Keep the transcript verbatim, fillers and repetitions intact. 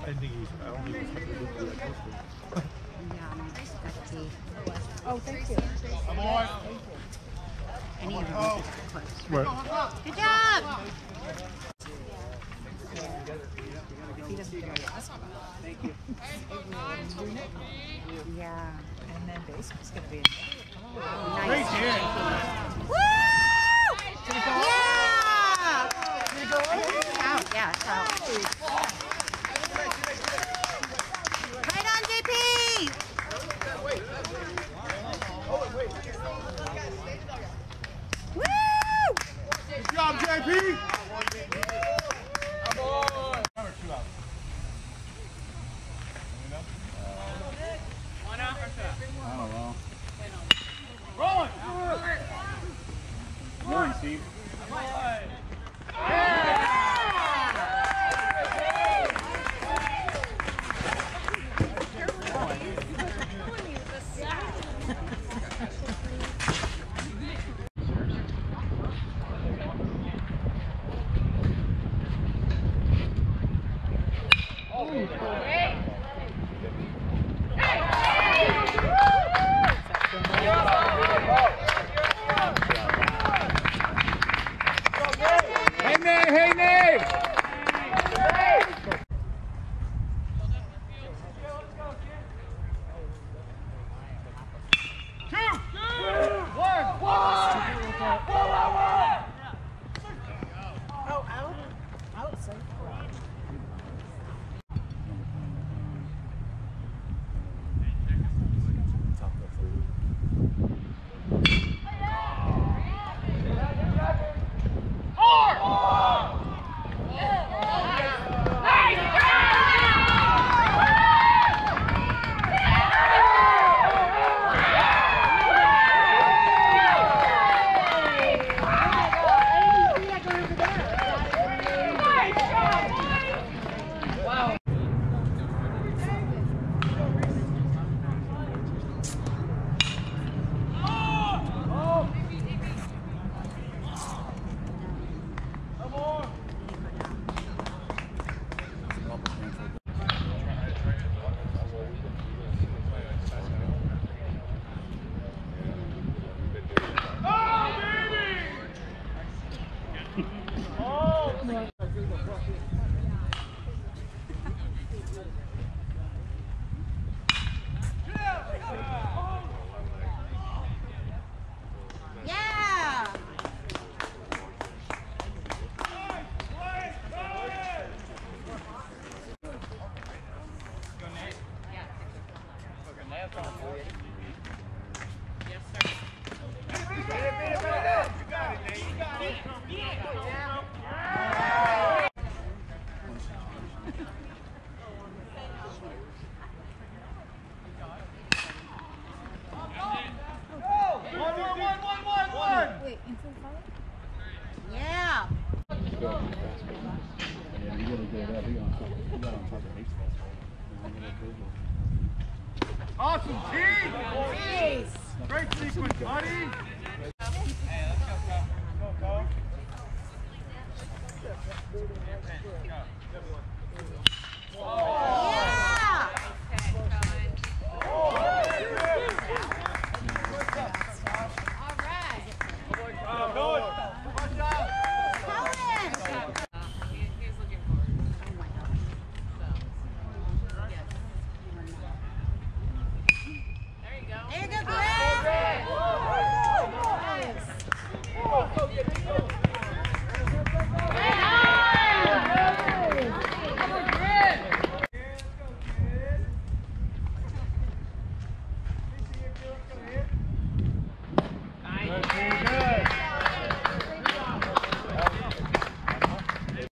think he's. I don't think he's going to do that close. Oh, thank you. Come on. Any of them Oh. just close. Right. Good job! Thank you. Yeah. And then basement's going to be in Nice. Great hit. Woo! Yeah! Out, yeah, it's out. Right on, J P! Woo! Good job, J P. I don't know. Rolling. Morning, Steve. Hey, Nate. Hey, Nate. Two. One. Oh, out? Out, safe. Yeah! One, one, one, one, one, one. Wait, infield foul? Yeah! Yeah, you gotta go that. He on top. He got on top of baseball. Awesome, team. Nice! Great sequence, buddy. Hey, let's go, go. Go, go. Go.